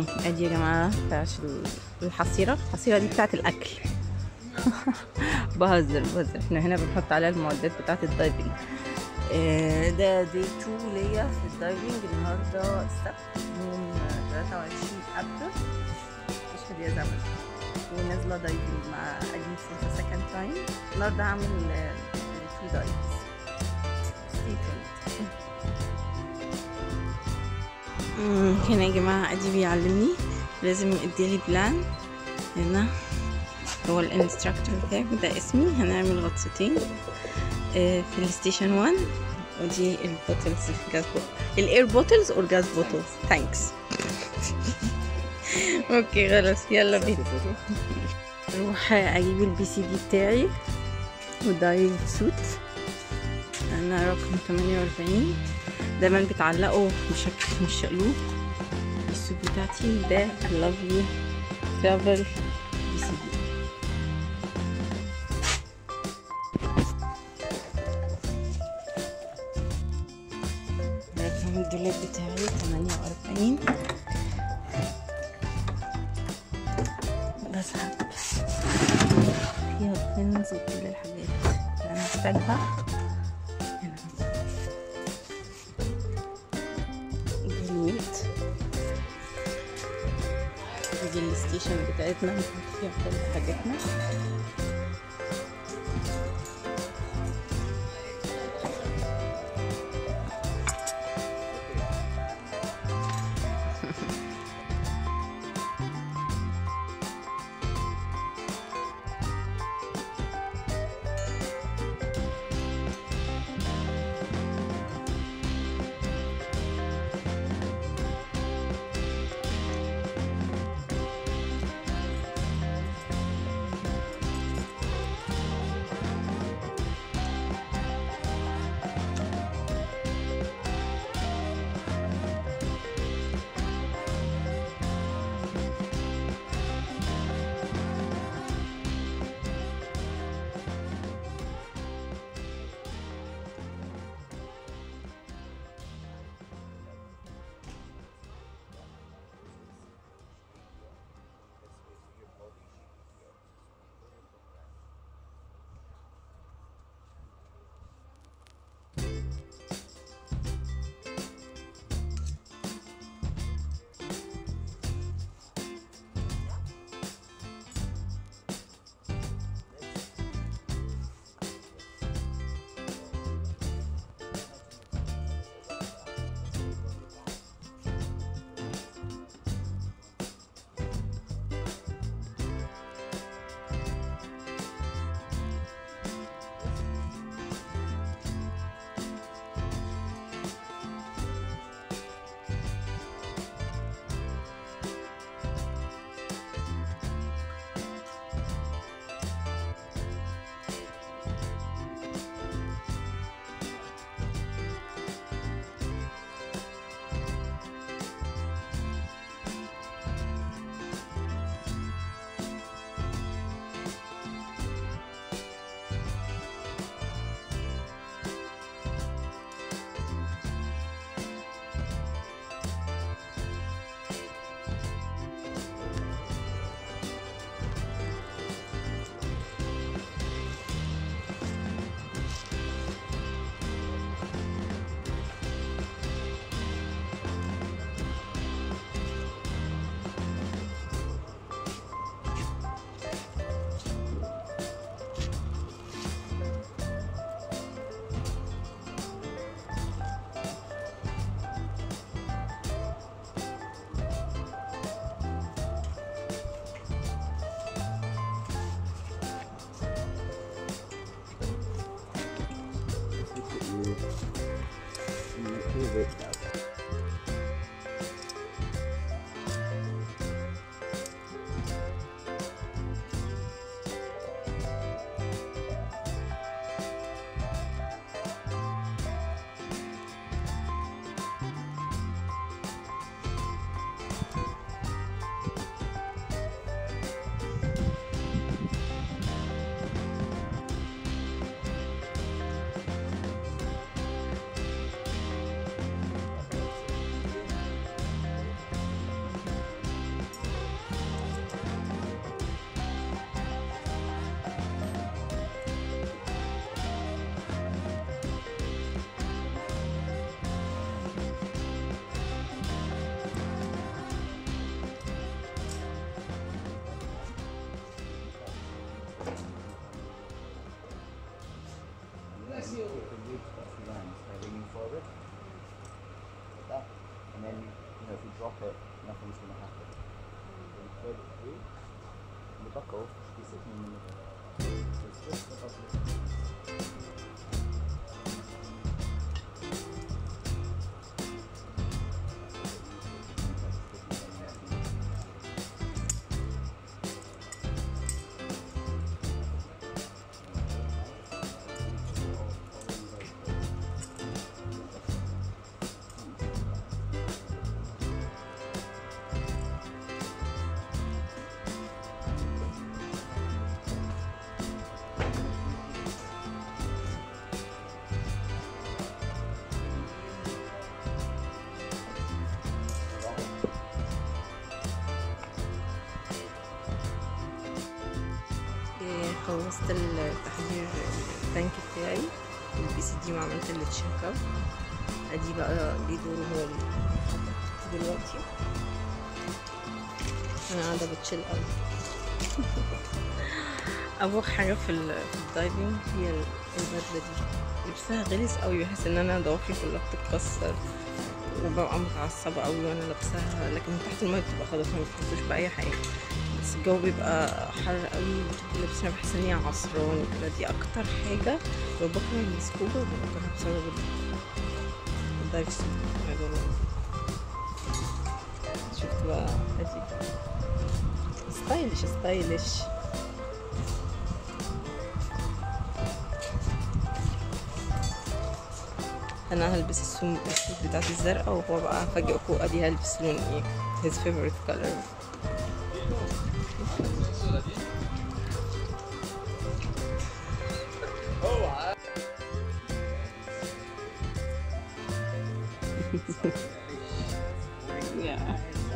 ادي يا جماعه بتاعت الحصيره دي بتاعت الاكل. بهزر احنا هنا بنحط عليها المعدات بتاعت الدايفنج. ده دي 2 ليا في الدايفنج. النهارده السبت يوم 23 ابريل. مش فاضيه زمن، ونازله دايفنج مع ادي فور سكند تايم. النهارده هعمل 3 دايفز. هنا يا جماعه ادي بيعلمني، لازم يديلي بلان. هنا هو الانستراكتور بتاعي، ده اسمي. هنعمل غطستين في الستيشن 1. ودي البوتلز، الجاز بوتل، الاير بوتلز اور جاز بوتلز. ثانكس. اوكي خلاص يلا بينا نروح اجيب البي سي دي بتاعي ودايف سوت. انا رقم 48. دايما بتعلقوا بشكل مش شقلوب. السوت بتاعتي ده I love you travel بي سي دي. رقم الدولاب بتاعي 48. بسحب فيها البنز وكل الحاجات اللي انا محتاجها. دي الويت، دي الستيشن بتاعتنا نحط فيها كل حاجاتنا. then if you drop it, nothing's going to happen. So you thread it through, and the buckle should be sitting in the middle. So it's just above the خلصت التحضير التانك بتاعي البي سي دي وعملت التشيك اب. ادي بقى ليه دوره هو دلوقتي. انا قاعده بتشيل قوي. اول حاجه في الدايفنج هي البدله دي، لبسها غلس قوي، بحس ان انا ضوافري كلها بتتكسر وببقى متعصبه قوي وانا لابساها، لكن من تحت الميه بتبقى خلاص ما بتحسوش باي حاجه، بس الجو بيبقى حر قوي لبسنا بحس ان هي عصراني كده. دي اكتر حاجه لو بكره السكوبا بكرهها بسبب الدايف سوت. شفت بقى ادي ستايلش. انا هلبس السوت بتاعتي الزرقاء، وهو بقى هفاجئكم ادي هلبس لون ايه، his favorite color. Yeah.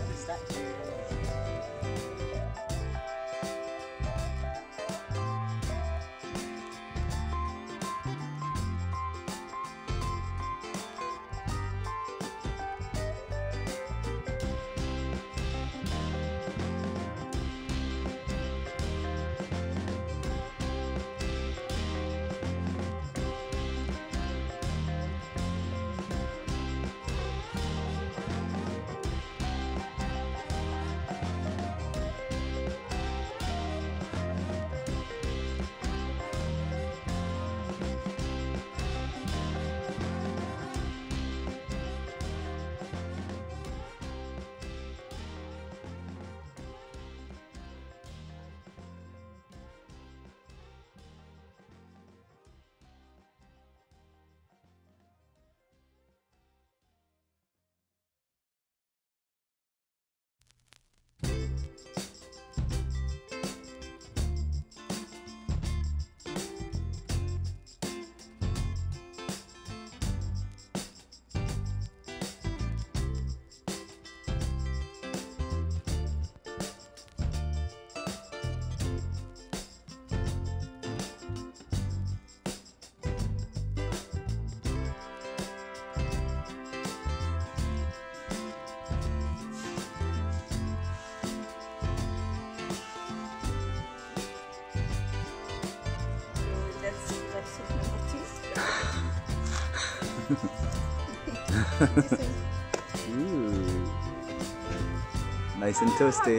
Ooh. Nice and toasty.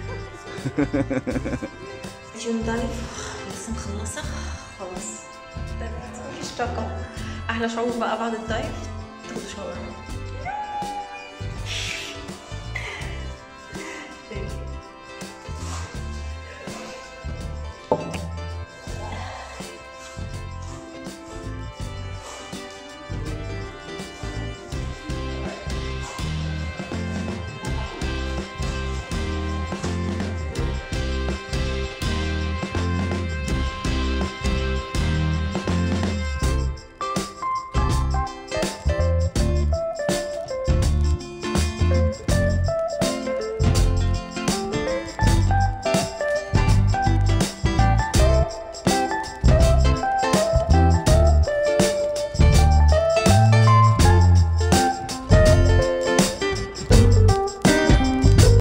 يوم دايف لسه مخلصة خلاص، مفيش طاقة. أحلى شعور بقى بعد الدايف تاخدوا شاور.